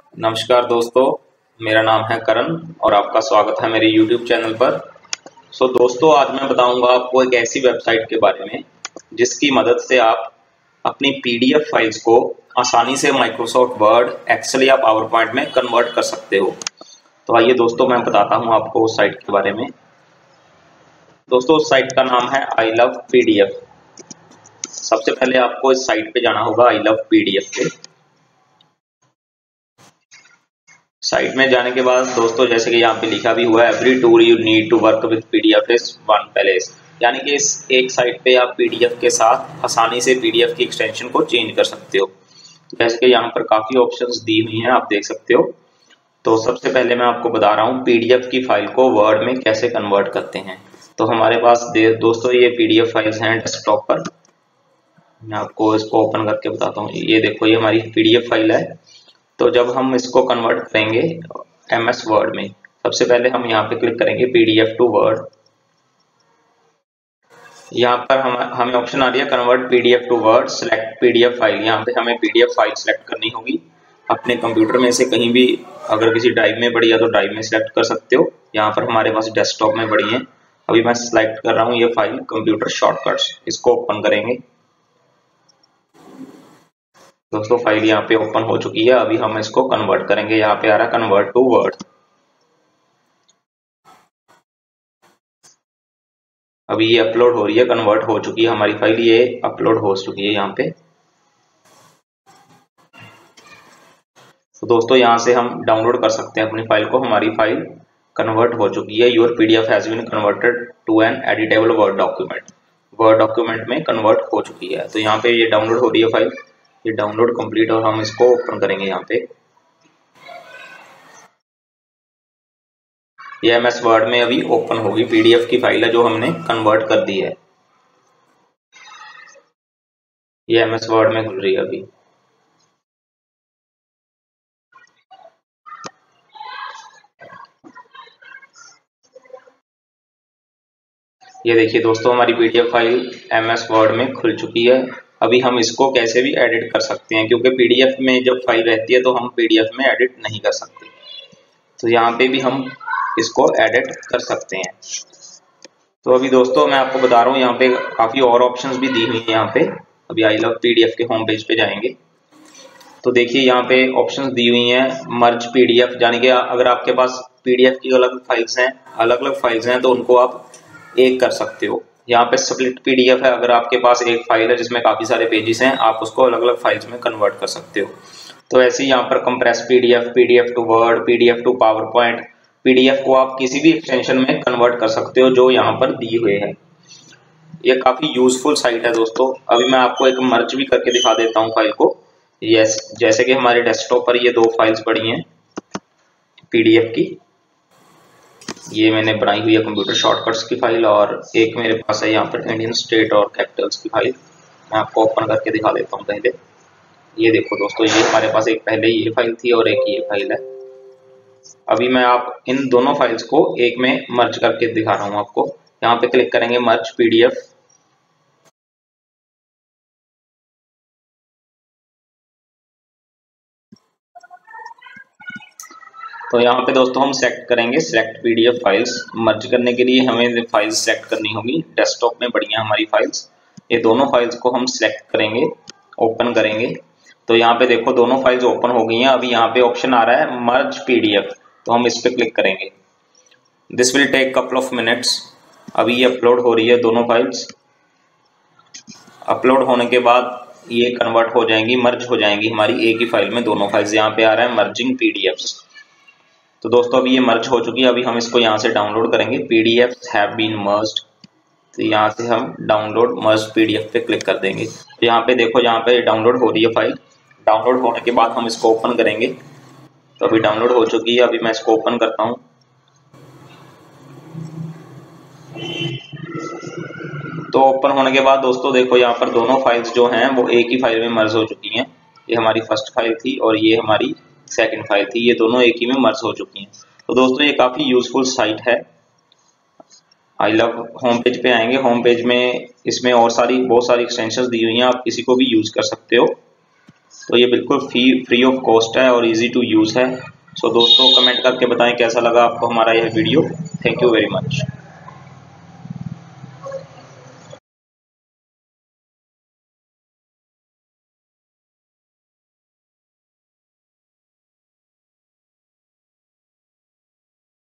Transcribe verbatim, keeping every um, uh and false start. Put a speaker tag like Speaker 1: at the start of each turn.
Speaker 1: नमस्कार दोस्तों, मेरा नाम है करण और आपका स्वागत है मेरे यूट्यूब चैनल पर। सो दोस्तों, आज मैं बताऊंगा आपको एक ऐसी वेबसाइट के बारे में जिसकी मदद से आप अपनी पीडीएफ फाइल्स को आसानी से माइक्रोसॉफ्ट वर्ड, एक्सेल या पावर पॉइंट में कन्वर्ट कर सकते हो। तो आइए दोस्तों, मैं बताता हूँ आपको उस साइट के बारे में। दोस्तों, उस साइट का नाम है आई लव पीडीएफ। सबसे पहले आपको इस साइट पे जाना होगा आई लव पीडीएफ पे। साइट में जाने के बाद दोस्तों, जैसे कि यहाँ पे लिखा भी हुआ है, every tool you need to work with PDF is one place, यानी कि इस एक साइट पे आप पीडीएफ के साथ आसानी से पीडीएफ की एक्सटेंशन को चेंज कर सकते हो। जैसे कि यहाँ पर काफी ऑप्शंस दी हुई हैं, आप देख सकते हो। तो सबसे पहले मैं आपको बता रहा हूँ पीडीएफ की फाइल को वर्ड में कैसे कन्वर्ट करते हैं। तो हमारे पास दोस्तों ये पीडीएफ फाइल्स हैं डेस्कटॉप पर। मैं आपको इसको ओपन करके बताता हूँ। ये देखो, ये हमारी पीडीएफ फाइल है। तो जब हम इसको कन्वर्ट करेंगे एम एस वर्ड में, सबसे पहले हम यहाँ पे क्लिक करेंगे पीडीएफ टू वर्ड। यहाँ पर हम हमें ऑप्शन आ रही है convert PDF to Word, select PDF file. यहाँ पे हमें पीडीएफ फाइल सेलेक्ट करनी होगी अपने कंप्यूटर में से कहीं भी। अगर किसी ड्राइव में पड़ी है तो ड्राइव में सेलेक्ट कर सकते हो। यहाँ पर हमारे पास डेस्कटॉप में पड़ी है। अभी मैं सिलेक्ट कर रहा हूँ ये फाइल कंप्यूटर शॉर्टकट्स। इसको ओपन करेंगे। दोस्तों, फाइल यहाँ पे ओपन हो चुकी है। अभी हम इसको कन्वर्ट करेंगे। यहाँ पे आ रहा है कन्वर्ट टू वर्ड। अभी ये अपलोड हो रही है, कन्वर्ट हो चुकी है हमारी फाइल। ये अपलोड हो चुकी है यहाँ पे। तो दोस्तों, यहाँ से हम डाउनलोड कर सकते हैं अपनी फाइल को। हमारी फाइल कन्वर्ट हो चुकी है। Your PDF has been converted to an editable Word document. Word document में कन्वर्ट हो चुकी है। तो यहाँ पे ये डाउनलोड हो रही है फाइल। ये डाउनलोड कंप्लीट और हम इसको ओपन करेंगे। यहाँ पे ये एम एस वर्ड में अभी ओपन होगी। पीडीएफ की फाइल है जो हमने कन्वर्ट कर दी है। ये एम एस वर्ड में खुल रही है अभी। ये देखिए दोस्तों, हमारी PDF file M S Word में खुल चुकी है। अभी हम इसको कैसे भी एडिट कर सकते हैं, क्योंकि पीडीएफ में जब फाइल रहती है तो हम पीडीएफ में एडिट नहीं कर सकते। तो यहाँ पे भी हम इसको एडिट कर सकते हैं। तो अभी दोस्तों, मैं आपको बता रहा हूँ, यहाँ पे काफी और ऑप्शंस भी दी हुई है। यहाँ पे अभी आई लव पीडीएफ के होम पेज पे जाएंगे तो देखिए यहाँ पे ऑप्शंस दी हुई हैं। मर्ज पीडीएफ, यानी कि अगर आपके पास पीडीएफ की अलग फाइल्स हैं अलग अलग फाइल्स हैं तो उनको आप एक कर सकते हो। यहाँ पे स्प्लिट पीडीएफ है। अगर आपके पास एक फाइल है जिसमें काफी सारे पेजेस हैं, आप उसको अलग अलग फाइल्स में कन्वर्ट कर सकते हो। तो ऐसे ही यहाँ पर compress PDF, PDF to Word, PDF to PowerPoint, PDF को आप किसी भी एक्सटेंशन में कन्वर्ट कर सकते हो जो यहाँ पर दिए हुए हैं। ये काफी यूजफुल साइट है दोस्तों। अभी मैं आपको एक मर्ज भी करके दिखा देता हूँ फाइल को। यस, जैसे कि हमारे डेस्कटॉप पर ये दो फाइल्स पड़ी हैं पीडीएफ की। ये मैंने बनाई हुई है कंप्यूटर शॉर्टकट्स की फाइल, और एक मेरे पास है यहाँ पर इंडियन स्टेट और कैपिटल्स की फाइल। मैं आपको ओपन करके दिखा देता हूँ पहले। ये देखो दोस्तों, ये हमारे पास एक पहले ये फाइल थी और एक ये फाइल है। अभी मैं आप इन दोनों फाइल्स को एक में मर्ज करके दिखा रहा हूँ आपको। यहाँ पे क्लिक करेंगे मर्ज पीडीएफ। तो यहाँ पे दोस्तों हम सेलेक्ट करेंगे सेलेक्ट पीडीएफ फाइल्स। मर्ज करने के लिए हमें फाइल्स सेलेक्ट करनी होगी। डेस्कटॉप में पड़ी हैं हमारी फाइल्स। ये दोनों फाइल्स को हम सिलेक्ट करेंगे, ओपन करेंगे। तो यहाँ पे देखो दोनों फाइल्स ओपन हो गई हैं। अभी यहाँ पे ऑप्शन आ रहा है मर्ज पीडीएफ, तो हम इस पे क्लिक करेंगे। This will take couple of minutes. अभी ये अपलोड हो रही है दोनों फाइल्स। अपलोड होने के बाद ये कन्वर्ट हो जाएंगी, मर्ज हो जाएंगी हमारी एक ही फाइल में दोनों फाइल्स। यहाँ पे आ रहा है मर्जिंग पीडीएफ्स। तो दोस्तों, अभी ये मर्ज हो चुकी है। अभी हम इसको यहाँ से डाउनलोड करेंगे। PDF have been merged. तो यहाँ से हम डाउनलोड मर्ज पीडीएफ पे क्लिक कर देंगे। तो यहाँ पे देखो, यहाँ पे डाउनलोड हो रही है फाइल। डाउनलोड होने के बाद हम इसको ओपन करेंगे। तो अभी डाउनलोड हो चुकी है। अभी मैं इसको ओपन करता हूँ। तो ओपन होने के बाद दोस्तों देखो, यहाँ पर दोनों फाइल्स जो हैं वो एक ही फाइल में मर्ज हो चुकी हैं। ये हमारी फर्स्ट फाइल थी और ये हमारी सेकंड फाइल थी। ये दोनों एक ही में मर्ज हो चुकी हैं। तो दोस्तों, ये काफी यूजफुल साइट है। आई लव होम पेज पे आएंगे। होम पेज में इसमें और सारी बहुत सारी एक्सटेंशंस दी हुई हैं, आप किसी को भी यूज कर सकते हो। तो ये बिल्कुल फ्री फ्री ऑफ कॉस्ट है और इजी टू यूज़ है। सो दोस्तों कमेंट करके बताएं कैसा लगा आपको हमारा यह video. Thank you very much.